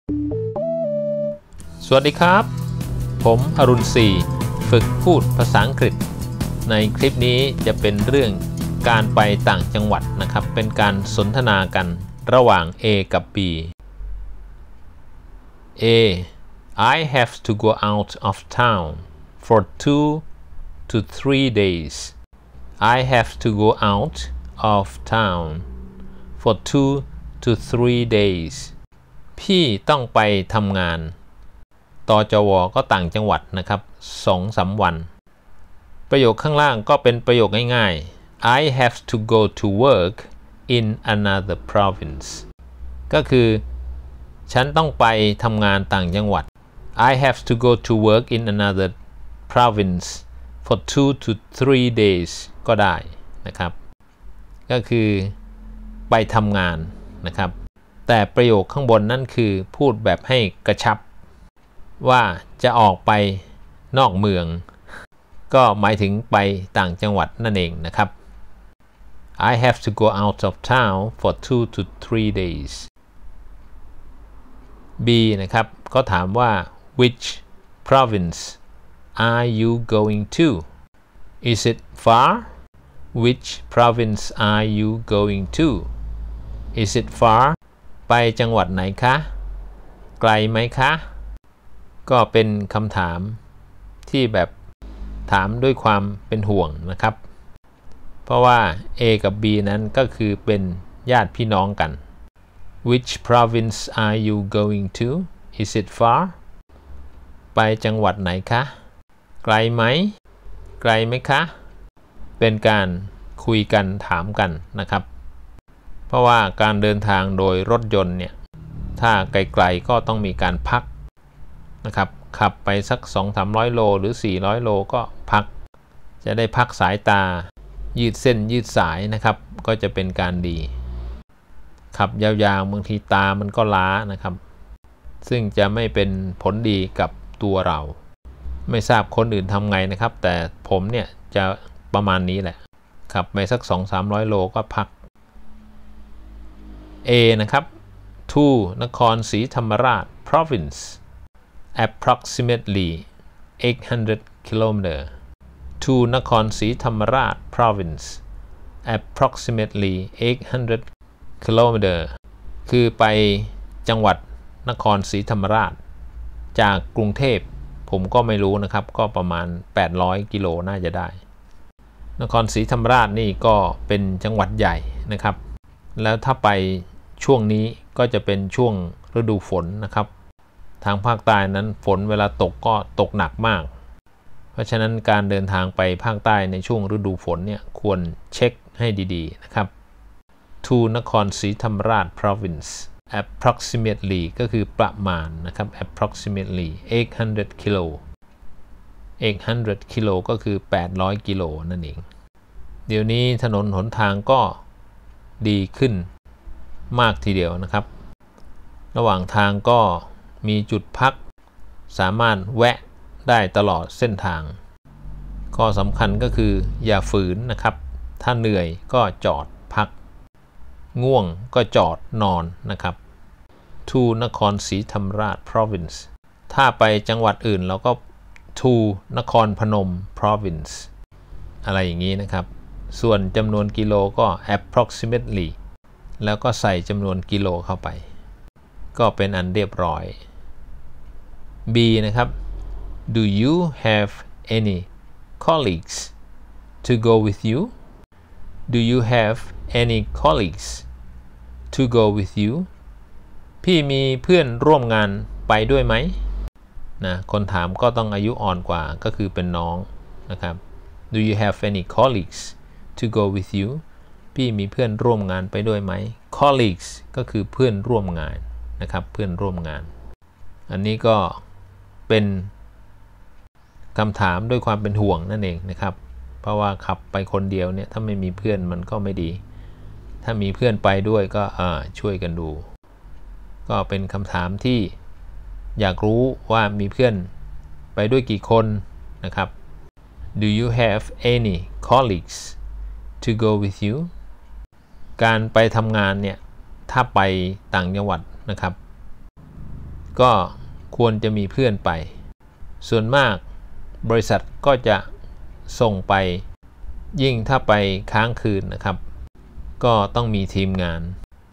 สวัสดีครับผมอรุณศรีฝึกพูดภาษาอังกฤษในคลิปนี้จะเป็นเรื่องการไปต่างจังหวัดนะครับเป็นการสนทนากันระหว่าง A กับ B A I have to go out of town for 2 to 3 days I have to go out of town for 2 to 3 days พี่ต้องไปทำงานตจว.ก็ต่างจังหวัดนะครับ 2-3 วันประโยคข้างล่างก็เป็นประโยคง่ายๆ I have to go to work in another province ก็คือฉันต้องไปทำงานต่างจังหวัด I have to go to work in another province for 2 to 3 days ก็ได้นะครับก็คือไปทำงานนะครับแต่ประโยคข้างบนนั่นคือพูดแบบให้กระชับว่าจะออกไปนอกเมืองก็หมายถึงไปต่างจังหวัดนั่นเองนะครับ I have to go out of town for 2 to 3 days B นะครับก็ถามว่า which province are you going to is it far which province are you going to is it far ไปจังหวัดไหนคะไกลไหมคะก็เป็นคำถามที่แบบถามด้วยความเป็นห่วงนะครับเพราะว่า A กับ B นั้นก็คือเป็นญาติพี่น้องกัน Which province are you going to? Is it far? ไปจังหวัดไหนคะไกลไหมไกลไหมคะเป็นการคุยกันถามกันนะครับเพราะว่าการเดินทางโดยรถยนต์เนี่ยถ้าไกลๆก็ต้องมีการพักนะครับขับไปสัก 200-300 โลหรือ400 โลก็พักจะได้พักสายตายืดเส้นยืดสายนะครับก็จะเป็นการดีขับยาวๆบางทีตามันก็ล้านะครับซึ่งจะไม่เป็นผลดีกับตัวเราไม่ทราบคนอื่นทำไงนะครับแต่ผมเนี่ยจะประมาณนี้แหละขับไปสัก 200-300 โลก็พัก A นะครับ to นครศรีธรรมราช province approximately 800 km to นครศรีธรรมราช province approximately 800 km คือไปจังหวัดนครศรีธรรมราชจากกรุงเทพผมก็ไม่รู้นะครับก็ประมาณ800กิโลน่าจะได้นครศรีธรรมราชนี่ก็เป็นจังหวัดใหญ่นะครับแล้วถ้าไปช่วงนี้ก็จะเป็นช่วงฤดูฝนนะครับทางภาคใต้นั้นฝนเวลาตกก็ตกหนักมากเพราะฉะนั้นการเดินทางไปภาคใต้ในช่วงฤดูฝนเนี่ยควรเช็คให้ดีๆนะครับ to นครศรีธรรมราช province approximately ก็คือประมาณนะครับ approximately 800 กิโล800 กิโลก็คือ800กิโลนั่นเองเดี๋ยวนี้ถนนหนทางก็ดีขึ้นมากทีเดียวนะครับระหว่างทางก็มีจุดพักสามารถแวะได้ตลอดเส้นทางข้อสำคัญก็คืออย่าฝืนนะครับถ้าเหนื่อยก็จอดพักง่วงก็จอดนอนนะครับ to นครศรีธรรมราช province ถ้าไปจังหวัดอื่นเราก็ to นครพนม province อะไรอย่างนี้นะครับส่วนจำนวนกิโลก็ approximately แล้วก็ใส่จำนวนกิโลเข้าไปก็เป็นอันเรียบร้อย B นะครับ Do you have any colleagues to go with you? Do you have any colleagues to go with you? พี่มีเพื่อนร่วมงานไปด้วยไหมนะคนถามก็ต้องอายุอ่อนกว่าก็คือเป็นน้องนะครับ Do you have any colleagues to go with you? พี่มีเพื่อนร่วมงานไปด้วยไหม Colleagues ก็คือเพื่อนร่วมงานนะครับเพื่อนร่วมงานอันนี้ก็เป็นคำถามด้วยความเป็นห่วงนั่นเองนะครับเพราะว่าขับไปคนเดียวเนี่ยถ้าไม่มีเพื่อนมันก็ไม่ดีถ้ามีเพื่อนไปด้วยก็ช่วยกันดูก็เป็นคำถามที่อยากรู้ว่ามีเพื่อนไปด้วยกี่คนนะครับ Do you have any colleagues to go with you การไปทำงานเนี่ยถ้าไปต่างจังหวัดนะครับก็ควรจะมีเพื่อนไปส่วนมากบริษัทก็จะส่งไปยิ่งถ้าไปค้างคืนนะครับก็ต้องมีทีมงาน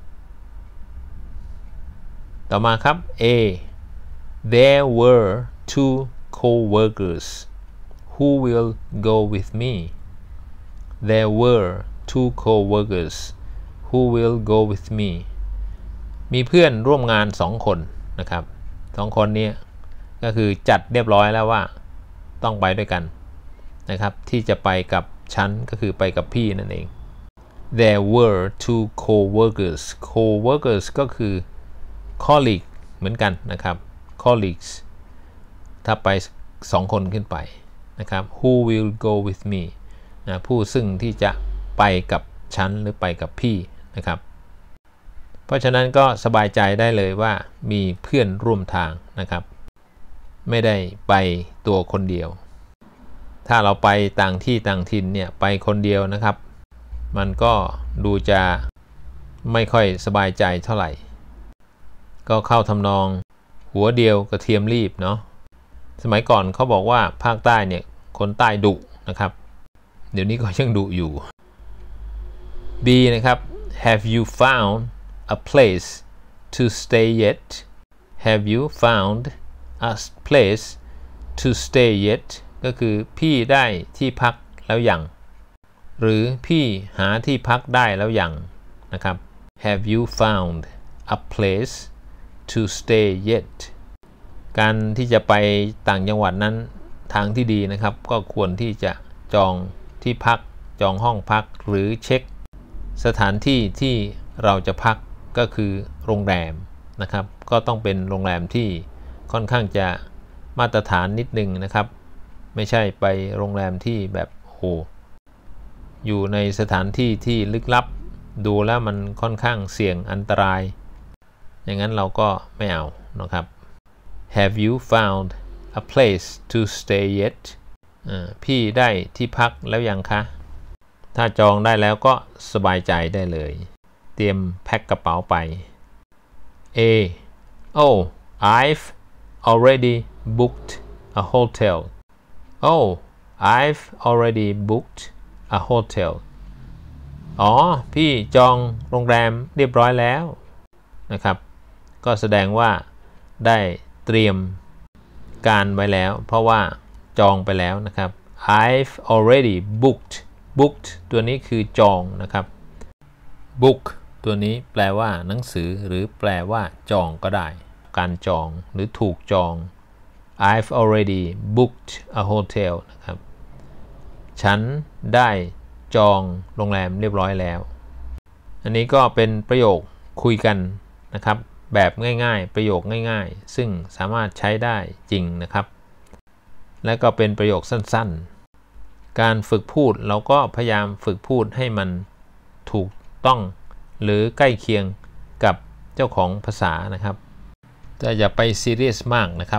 ต่อมาครับ A There were two co-workers who will go with me There were two co-workers who will go with me มีเพื่อนร่วมงาน2คนนะครับ2คนนี้ก็คือจัดเรียบร้อยแล้วว่าต้องไปด้วยกันนะครับที่จะไปกับฉันก็คือไปกับพี่นั่นเอง There were two co-workers co-workers ก็คือ colleague เหมือนกันนะครับ colleagues ถ้าไป2คนขึ้นไปนะครับ Who will go with me นะผู้ซึ่งที่จะไปกับฉันหรือไปกับพี่นะครับเพราะฉะนั้นก็สบายใจได้เลยว่ามีเพื่อนร่วมทางนะครับไม่ได้ไปตัวคนเดียวถ้าเราไปต่างที่ต่างถิ่นเนี่ยไปคนเดียวนะครับมันก็ดูจะไม่ค่อยสบายใจเท่าไหร่ก็เข้าทำนองหัวเดียวกระเทียมรีบเนาะสมัยก่อนเขาบอกว่าภาคใต้เนี่ยคนใต้ดุนะครับเดี๋ยวนี้ก็ยังดุอยู่ B นะครับ Have you found a place to stay yet Have you found a place to stay yet ก็คือพี่ได้ที่พักแล้วยังหรือพี่หาที่พักได้แล้วยังนะครับ Have you found a place to stay yet การที่จะไปต่างจังหวัดนั้นทางที่ดีนะครับก็ควรที่จะจองที่พักจองห้องพักหรือเช็คสถานที่ที่เราจะพักก็คือโรงแรมนะครับก็ต้องเป็นโรงแรมที่ค่อนข้างจะมาตรฐานนิดนึงนะครับไม่ใช่ไปโรงแรมที่แบบโหอยู่ในสถานที่ที่ลึกลับดูแล้วมันค่อนข้างเสี่ยงอันตรายอย่างนั้นเราก็ไม่เอานะครับ Have you found a place to stay yet พี่ได้ที่พักแล้วยังคะถ้าจองได้แล้วก็สบายใจได้เลยเตรียมแพ็คกระเป๋าไป A Oh I've already booked a hotel Oh I've already booked a hotel อ๋อพี่จองโรงแรมเรียบร้อยแล้วนะครับก็แสดงว่าได้เตรียมการไว้แล้วเพราะว่าจองไปแล้วนะครับ I've already booked ตัวนี้คือจองนะครับ book ตัวนี้แปลว่าหนังสือหรือแปลว่าจองก็ได้การจองหรือถูกจอง I've already booked a hotel นะครับฉันได้จองโรงแรมเรียบร้อยแล้วอันนี้ก็เป็นประโยคคุยกันนะครับแบบง่ายๆประโยคง่ายๆซึ่งสามารถใช้ได้จริงนะครับและก็เป็นประโยคสั้นๆการฝึกพูดเราก็พยายามฝึกพูดให้มันถูกต้องหรือใกล้เคียงกับเจ้าของภาษานะครับแต่อย่าไปซีเรียสมากนะครับ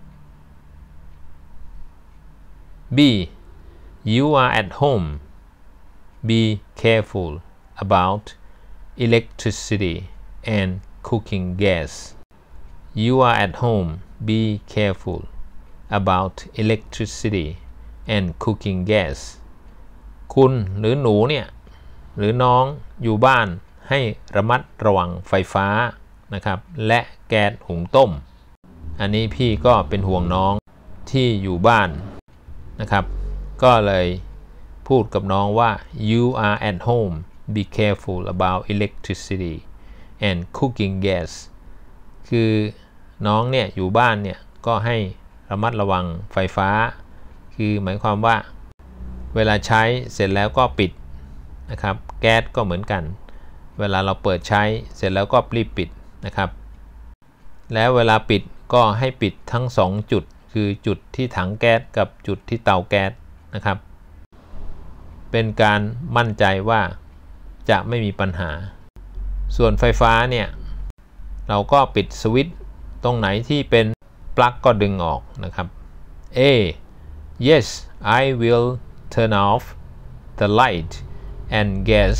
B You are at home Be careful about electricity and cooking gas You are at home Be careful about electricity and cooking gas คุณหรือหนูเนี่ยหรือน้องอยู่บ้านให้ระมัดระวังไฟฟ้านะครับและแก๊สหุงต้มอันนี้พี่ก็เป็นห่วงน้องที่อยู่บ้านนะครับก็เลยพูดกับน้องว่า You are at home Be careful about electricity and cooking gas คือน้องเนี่ยอยู่บ้านเนี่ยก็ให้ระมัดระวังไฟฟ้าคือหมายความว่าเวลาใช้เสร็จแล้วก็ปิดนะครับแก๊สก็เหมือนกันเวลาเราเปิดใช้เสร็จแล้วก็รีบปิดนะครับแล้วเวลาปิดก็ให้ปิดทั้ง2จุดคือจุดที่ถังแก๊สกับจุดที่เตาแก๊สนะครับเป็นการมั่นใจว่าจะไม่มีปัญหาส่วนไฟฟ้าเนี่ยเราก็ปิดสวิตช์ตรงไหนที่เป็นปลั๊กก็ดึงออกนะครับ A Yes I will turn off the light and gas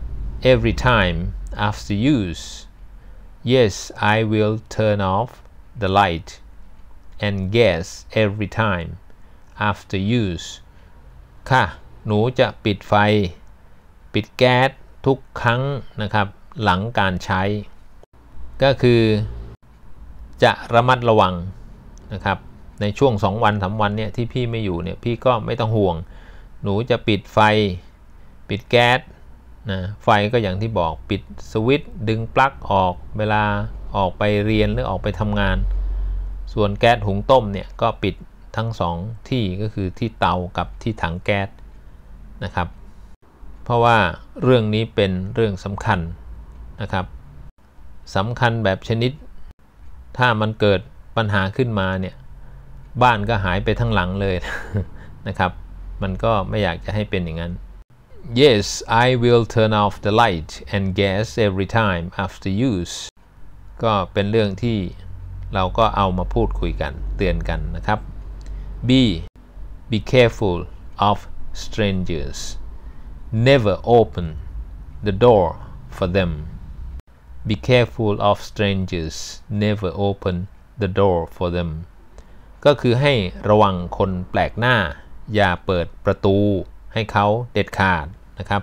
every time after use Yes I will turn off the light and gas every time after use ค่ะหนูจะปิดไฟปิดแก๊สทุกครั้งนะครับหลังการใช้ก็คือจะระมัดระวังนะครับในช่วง2 วัน 3 วันเนี่ยที่พี่ไม่อยู่เนี่ยพี่ก็ไม่ต้องห่วงหนูจะปิดไฟปิดแก๊สนะไฟก็อย่างที่บอกปิดสวิตช์ดึงปลั๊กออกเวลาออกไปเรียนหรือออกไปทำงานส่วนแก๊สหุงต้มเนี่ยก็ปิดทั้ง2ที่ก็คือที่เตากับที่ถังแก๊สนะครับเพราะว่าเรื่องนี้เป็นเรื่องสำคัญนะครับสำคัญแบบชนิดถ้ามันเกิดปัญหาขึ้นมาเนี่ยบ้านก็หายไปทั้งหลังเลยนะครับมันก็ไม่อยากจะให้เป็นอย่างนั้น Yes I will turn off the light and gas every time after use ก็เป็นเรื่องที่เราก็เอามาพูดคุยกันเตือนกันนะครับ B be careful of strangers never open the door for them be careful of strangers never open the door for them ก็คือให้ระวังคนแปลกหน้าอย่าเปิดประตูให้เขาเด็ดขาดนะครับ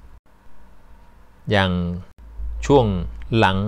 อย่างช่วงหลัง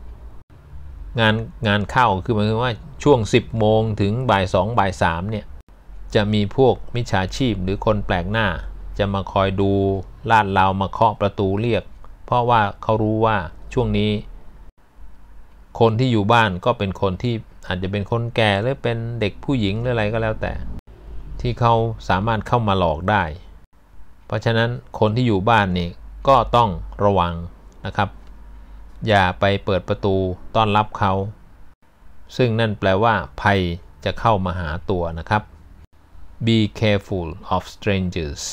งานเข้าคือหมายถึงว่าช่วง10 โมงถึงบ่าย 2 บ่าย 3เนี่ยจะมีพวกมิจฉาชีพหรือคนแปลกหน้าจะมาคอยดูลาดราวมาเคาะประตูเรียกเพราะว่าเขารู้ว่าช่วงนี้คนที่อยู่บ้านก็เป็นคนที่อาจจะเป็นคนแก่หรือเป็นเด็กผู้หญิงหรืออะไรก็แล้วแต่ที่เขาสามารถเข้ามาหลอกได้เพราะฉะนั้นคนที่อยู่บ้านนี่ก็ต้องระวังนะครับอย่าไปเปิดประตูต้อนรับเขาซึ่งนั่นแปลว่าภัยจะเข้ามาหาตัวนะครับ Be careful of strangers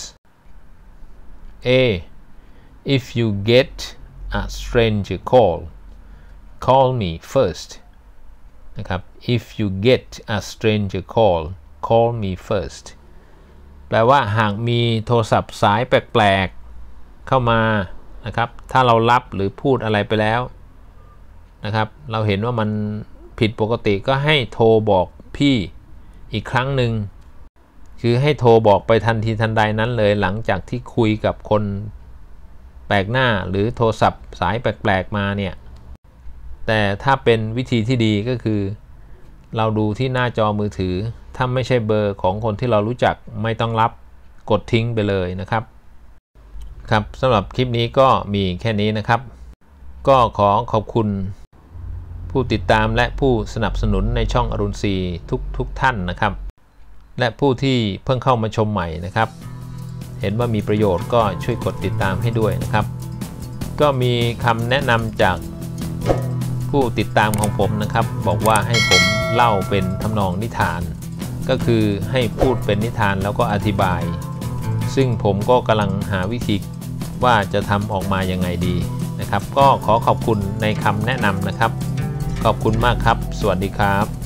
A If you get a stranger call me first นะครับ If you get a stranger call me first แปลว่าหากมีโทรศัพท์สายแปลกๆเข้ามานะครับถ้าเรารับหรือพูดอะไรไปแล้วนะครับเราเห็นว่ามันผิดปกติก็ให้โทรบอกพี่อีกครั้งหนึ่งคือให้โทรบอกไปทันทีทันใดนั้นเลยหลังจากที่คุยกับคนแปลกหน้าหรือโทรศัพท์สายแปลกๆมาเนี่ยแต่ถ้าเป็นวิธีที่ดีก็คือเราดูที่หน้าจอมือถือถ้าไม่ใช่เบอร์ของคนที่เรารู้จักไม่ต้องรับกดทิ้งไปเลยนะครับครับสำหรับคลิปนี้ก็มีแค่นี้นะครับก็ขอขอบคุณผู้ติดตามและผู้สนับสนุนในช่องอรุณศรีทุกท่านนะครับและผู้ที่เพิ่งเข้ามาชมใหม่นะครับเห็นว่ามีประโยชน์ก็ช่วยกดติดตามให้ด้วยนะครับก็มีคำแนะนำจากผู้ติดตามของผมนะครับบอกว่าให้ผมเล่าเป็นทำนองนิทานก็คือให้พูดเป็นนิทานแล้วก็อธิบายซึ่งผมก็กำลังหาวิธีว่าจะทำออกมายังไงดีนะครับก็ขอขอบคุณในคำแนะนำนะครับขอบคุณมากครับสวัสดีครับ